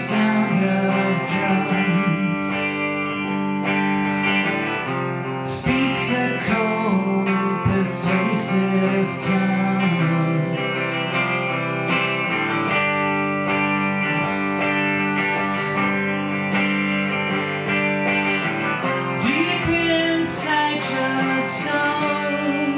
sound of drums speaks a cold, persuasive tongue. Deep inside your soul,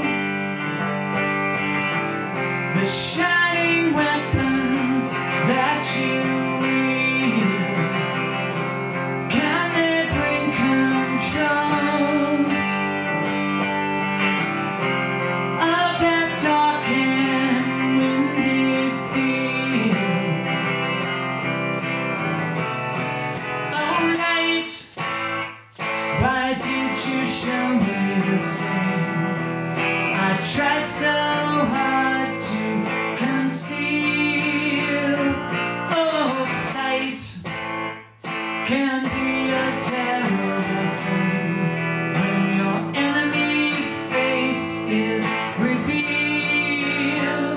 the shining weapons that you wield, can they bring control of that dark and windy field? Oh light, why did you show me the same? I tried so hard to conceal. Oh, sight can be a terrible thing when your enemy's face is revealed.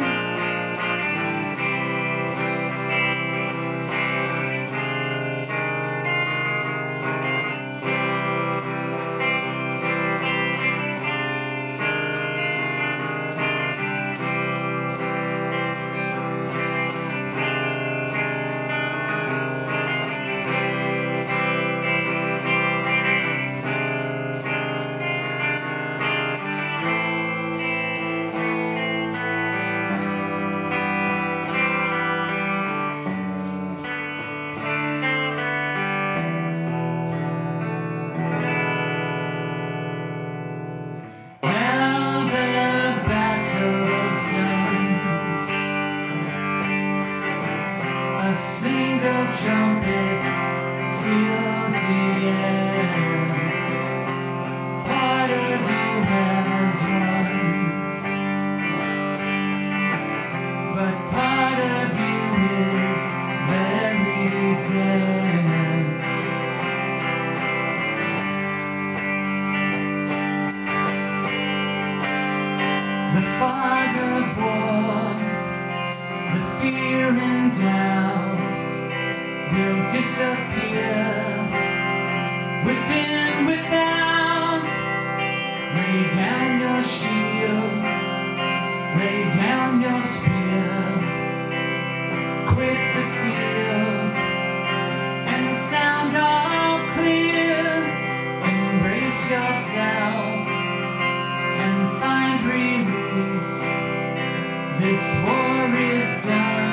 A single trumpet fills the air. Part of you has won, but part of you is very dead. The fog of war, the fear and doubt will disappear within, without. Lay down your shield, lay down your spear, quit the field and sound all clear. Embrace yourself and find release. This war is done.